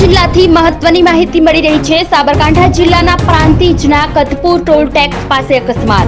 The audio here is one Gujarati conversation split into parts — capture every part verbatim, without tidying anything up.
જિલ્લાથી મહત્વની માહિતી મળી રહી છે। સાબરકાંઠા જિલ્લાના પ્રાંતિજના કતપુર ટોલ ટેક્સ પાસે અકસ્માત।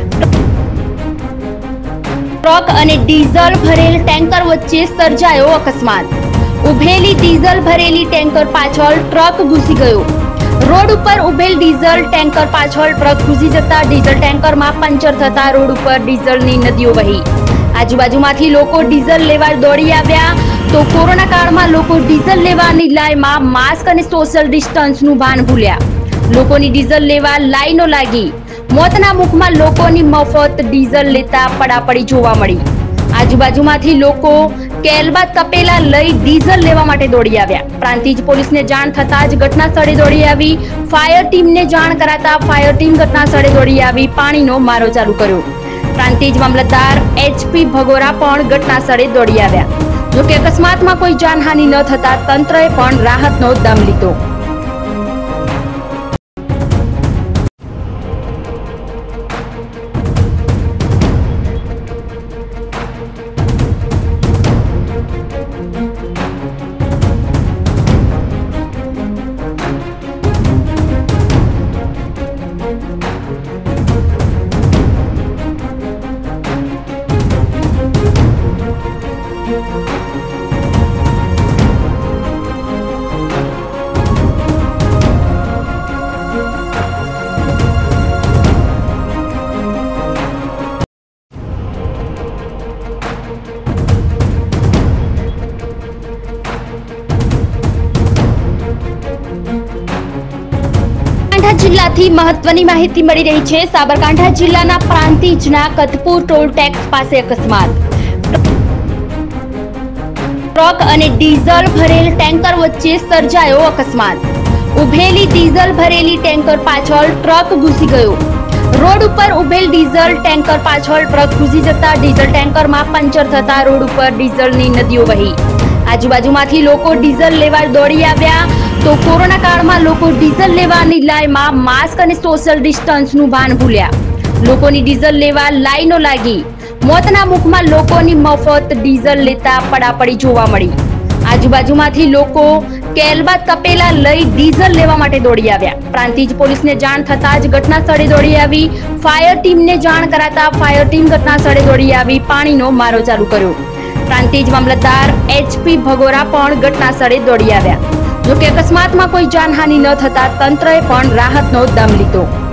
ટ્રક અને ડીઝલ ભરેલ ટેન્કર વચ્ચે સર્જાયો અકસ્માત। ઉભેલી ડીઝલ ભરેલી ટેન્કર પાછળ ટ્રક ઘૂસી ગયો। રોડ ઉપર ઉભેલ ડીઝલ ટેન્કર પાછળ ટ્રક ઘૂસી જતા ડીઝલ ટેન્કરમાં પંચર થતા રોડ ઉપર ડીઝલની નદીઓ વહી। આજુબાજુમાંથી લોકો ડીઝલ લેવા દોડી આવ્યા તો કોરોના કાળમાં લોકો ડીઝલ લેવાની લાઈનમાં માસ્ક અને સોશિયલ ડિસ્ટન્સનું ભાન ભૂલ્યા। લોકોની ડીઝલ લેવા લાઈનો લાગી। મોતના મુખમાં લોકોની મફત ડીઝલ લેતા પડાપડી જોવા મળી। આજુબાજુમાંથી લોકો કેલબા તપેલા લઈ ડીઝલ લેવા માટે દોડી આવ્યા। પ્રાંતિજ પોલીસને જાણ થતાં જ ઘટના સ્થળે દોડી આવી। ફાયર ટીમને જાણ કરાતા ફાયર ટીમ ઘટના સ્થળે દોડી આવી પાણીનો મારો ચાલુ કર્યો। પ્રાંતિજ મામલતદાર એચપી ભગોરા પણ ઘટના સ્થળે દોડી આવ્યા। જો કે અકસ્માતમાં કોઈ જાનહાનિ ન થતા તંત્રએ પણ રાહતનો દમ લીધો। જિલ્લાથી મહત્વની માહિતી મળી રહી છે। સાબરકાંઠા જિલ્લાના પ્રાંતિજના કતપુર ટોલ ટેક્સ પાસે અકસ્માત। ટ્રક અને ડીઝલ ભરેલ ટેન્કર વચ્ચે સર્જાયો અકસ્માત। ઉભેલી ડીઝલ ભરેલી ટેન્કર પાછળ ટ્રક ઘૂસી ગયો। રોડ ઉપર ઉભેલ ડીઝલ ટેન્કર પાછળ ટ્રક ઘૂસી જતા ડીઝલ ટેન્કરમાં પંચર થતા રોડ ઉપર ડીઝલની નદીઓ વહી। આજુબાજુમાંથી લોકો ડીઝલ લેવા દોડી આવ્યા તો કોરોના કાળમાં લોકો ડીઝલ લેવાની લાઈનમાં માસ્ક અને સોશિયલ ડિસ્ટન્સનું ભાન ભૂલ્યા। લોકોની ડીઝલ લેવા લાઈનો લાગી। મોતના મુખમાં લોકોની મફત ડીઝલ લેતા પડાપડી જોવા મળી। આજુબાજુમાંથી લોકો કેલબા તપેલા લઈ ડીઝલ લેવા માટે દોડી આવ્યા। પ્રાંતિજ પોલીસને જાણ થતાં જ ઘટના સ્થળે દોડી આવી। ફાયર ટીમને જાણ કરાતા ફાયર ટીમ ઘટના સ્થળે દોડી આવી પાણીનો મારો ચાલુ કર્યો। પ્રાંતિજ મામલતદાર એચપી ભગોરા પણ ઘટના સ્થળે દોડી આવ્યા। જો કે અકસ્માતમાં કોઈ જાનહાનિ ન થતા તંત્રએ પણ રાહતનો દમ લીધો।